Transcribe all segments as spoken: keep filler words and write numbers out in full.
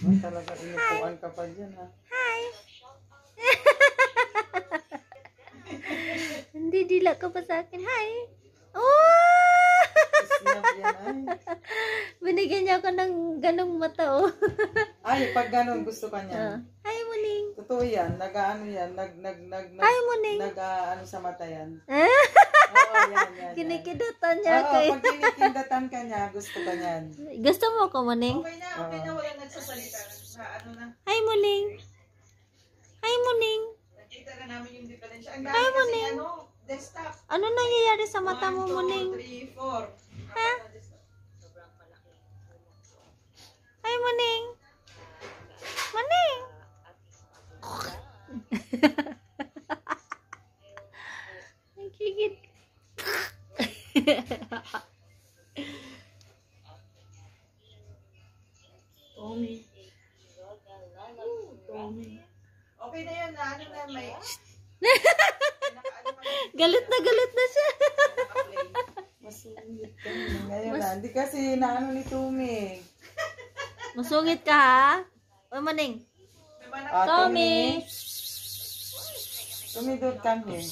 Oh, talaga inupuan ka pa dyan, ha? Hi! Hindi, dila ka pa sa akin. Hi! Oh! Snap yan, ay. Binigyan niya ako ng ganong mata, oh. Ay, pag ganun gusto ka Uh, niya. hi, Muning! Totoo yan, nag-ano yan, nag, nag, nag, nag, Hi, Muning! nag, uh, ano sa mata yan. Oo, yan, yan, yan. Kinikidutan niya Oo, kay... pag kinikindatan ka niya, gusto ka niyan. Gusto mo ko, Muning? Okay na, okay na, wala nagsasalita. Na, ano na. Hi, Muning! Hi, Muning! Nakita na namin yung diferensya. Ang Hi, dami kasi Muning! ano, desktop. Ano nangyayari sa mata mo, Muning? one, two, three, four. Ha? Hi, Muning! Muning! Ang kikit. Tommy. Tommy. Okay na yun, na ano na may... Galit na galit na siya. Masungit ka na ngayon na. Hindi kasi naano ni Tommy. Masungit ka, ha? O, Muning. Ah, Tommy. Tommy, don't come here.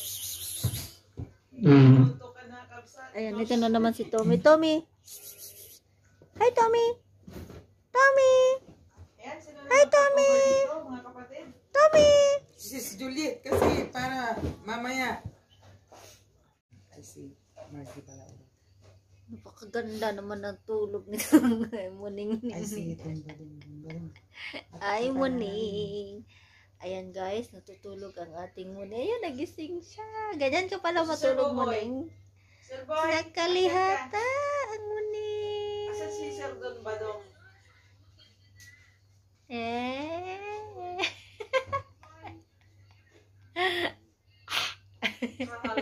Mm. Ayan, ito na naman si Tommy. Tommy. Hi, Tommy. Tommy. Hi, Tommy. Tommy. Sis Juliet, kasi para mamaya. I see. Marcy pala. Napakaganda naman ng tulog nito. Muning. I see. Tumba, tumba, tumba. Ay, Muning. Ayan, guys. Natutulog ang ating Muning. Ayan, nagising siya. Ganyan ka pala matulog, Muning. Sir Boy. Nakalihata ang Muning. Asan si Sir Don Badong? Eh.